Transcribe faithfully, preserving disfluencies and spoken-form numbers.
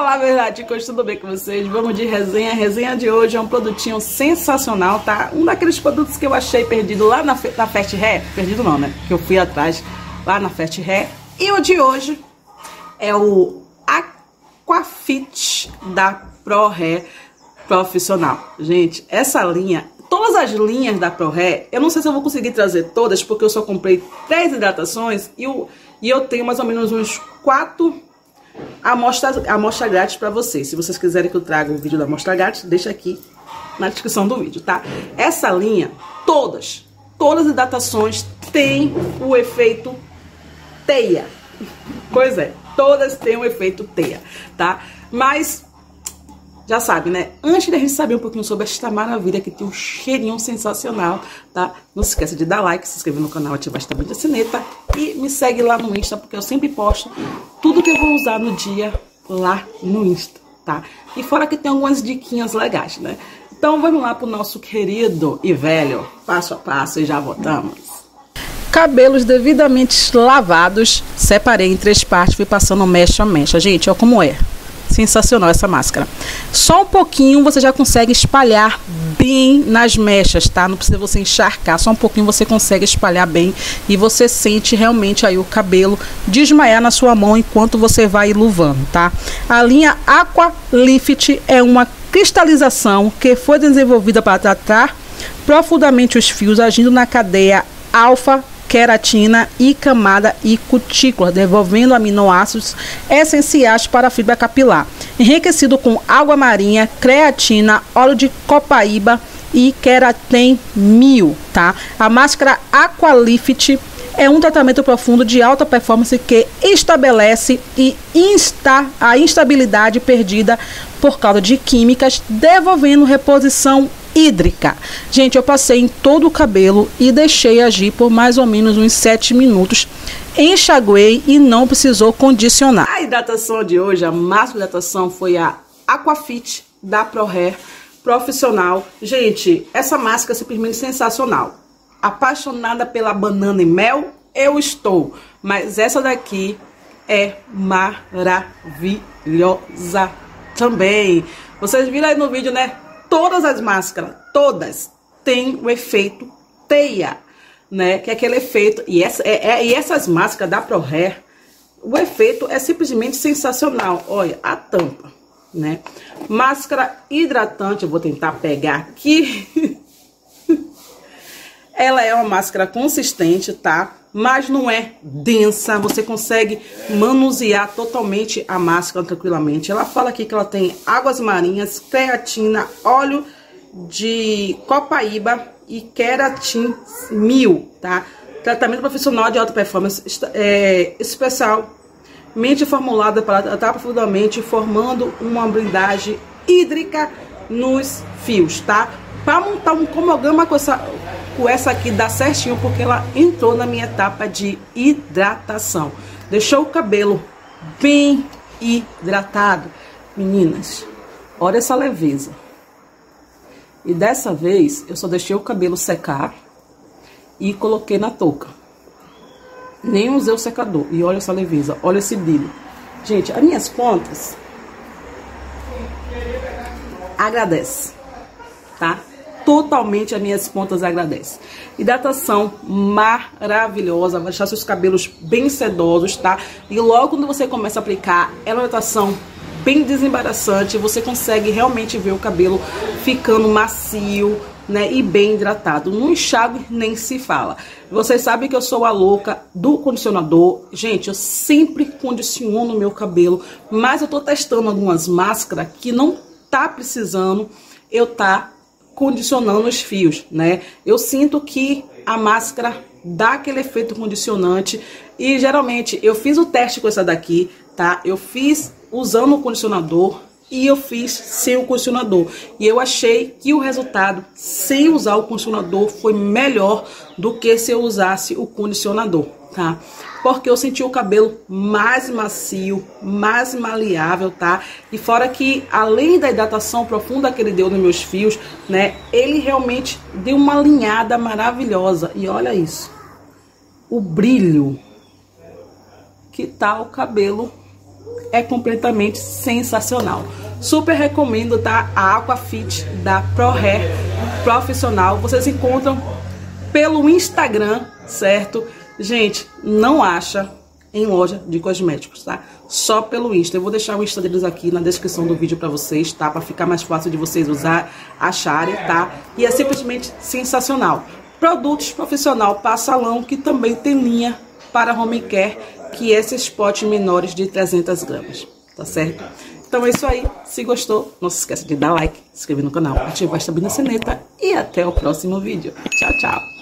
falar a verdade, chicos, tudo bem com vocês? Vamos de resenha. A resenha de hoje é um produtinho sensacional, tá? Um daqueles produtos que eu achei perdido lá na, na Fast Hair. Perdido não, né? Que eu fui atrás lá na Fast Hair. E o de hoje é o Aquafit da Pro Hair Profissional. Gente, essa linha, todas as linhas da Pro Hair, eu não sei se eu vou conseguir trazer todas, porque eu só comprei três hidratações e eu, e eu tenho mais ou menos uns quatro amostras, amostra grátis para vocês. Se vocês quiserem que eu traga o vídeo da amostra grátis, deixa aqui na descrição do vídeo, tá? Essa linha, todas, todas as hidratações têm o efeito teia. Pois é, todas têm o efeito teia, tá? Mas já sabe, né? Antes da gente saber um pouquinho sobre esta maravilha que tem um cheirinho sensacional, tá? Não se esqueça de dar like, se inscrever no canal, ativar esta banda sineta e me segue lá no Insta, porque eu sempre posto tudo que eu vou usar no dia lá no Insta, tá? E fora que tem algumas diquinhas legais, né? Então vamos lá pro nosso querido e velho passo a passo e já voltamos. Cabelos devidamente lavados, separei em três partes, fui passando mecha a mecha. Gente, olha como é. Sensacional essa máscara. Só um pouquinho você já consegue espalhar bem nas mechas, tá? Não precisa você encharcar, só um pouquinho você consegue espalhar bem e você sente realmente aí o cabelo desmaiar na sua mão enquanto você vai iluvando, tá? A linha Aqualift é uma cristalização que foi desenvolvida para tratar profundamente os fios, agindo na cadeia alfa queratina e camada e cutícula, devolvendo aminoácidos essenciais para a fibra capilar. Enriquecido com água marinha, creatina, óleo de copaíba e queratin mil, tá? A máscara Aqualift é um tratamento profundo de alta performance que estabelece e insta a instabilidade perdida por causa de químicas, devolvendo reposição hídrica. Gente, eu passei em todo o cabelo e deixei agir por mais ou menos uns sete minutos. Enxaguei e não precisou condicionar. A hidratação de hoje, a máxima hidratação foi a Aquafit da Pro Hair Profissional. Gente, essa máscara é simplesmente sensacional. Apaixonada pela banana e mel, eu estou. Mas essa daqui é maravilhosa também. Vocês viram aí no vídeo, né? Todas as máscaras, todas, têm o efeito teia, né? Que é aquele efeito. E, essa, é, é, e essas máscaras da Pro Hair, o efeito é simplesmente sensacional. Olha, a tampa, né? Máscara hidratante, eu vou tentar pegar aqui. Ela é uma máscara consistente, tá? Mas não é densa, você consegue manusear totalmente a máscara tranquilamente. Ela fala aqui que ela tem águas marinhas, creatina, óleo de copaíba e queratin mil, tá? Tratamento profissional de alta performance, é, especialmente formulada para tratar profundamente, formando uma blindagem hídrica nos fios, tá? Para montar um cronograma com essa, com essa aqui dá certinho, porque ela entrou na minha etapa de hidratação. Deixou o cabelo bem hidratado. Meninas, olha essa leveza. E dessa vez, eu só deixei o cabelo secar e coloquei na touca. Nem usei o secador. E olha essa leveza, olha esse brilho. Gente, as minhas pontas agradece, tá? Totalmente as minhas pontas agradecem. Hidratação maravilhosa, vai deixar seus cabelos bem sedosos, tá? E logo quando você começa a aplicar, é uma hidratação bem desembaraçante, você consegue realmente ver o cabelo ficando macio, né? E bem hidratado. No enxágue nem se fala. Vocês sabem que eu sou a louca do condicionador. Gente, eu sempre condiciono o meu cabelo, mas eu tô testando algumas máscaras que não tá precisando eu tá condicionando os fios, né? Eu sinto que a máscara dá aquele efeito condicionante e geralmente eu fiz o teste com essa daqui, tá? Eu fiz usando o condicionador e eu fiz sem o condicionador. E eu achei que o resultado sem usar o condicionador foi melhor do que se eu usasse o condicionador, tá? Porque eu senti o cabelo mais macio, mais maleável, tá? E fora que, além da hidratação profunda que ele deu nos meus fios, né? Ele realmente deu uma alinhada maravilhosa. E olha isso. O brilho que tá o cabelo é completamente sensacional. Super recomendo, tá? A Aquafit da ProHair Profissional. Vocês encontram pelo Instagram, certo? Gente, não acha em loja de cosméticos, tá? Só pelo Insta. Eu vou deixar o Insta deles aqui na descrição do vídeo pra vocês, tá? Pra ficar mais fácil de vocês usar, acharem, tá? E é simplesmente sensacional. Produtos profissional para salão, que também tem linha para home care, que é esses potes menores de trezentas gramas, tá certo? Então é isso aí. Se gostou, não se esqueça de dar like, se inscrever no canal, ativar esta sineta e até o próximo vídeo. Tchau, tchau!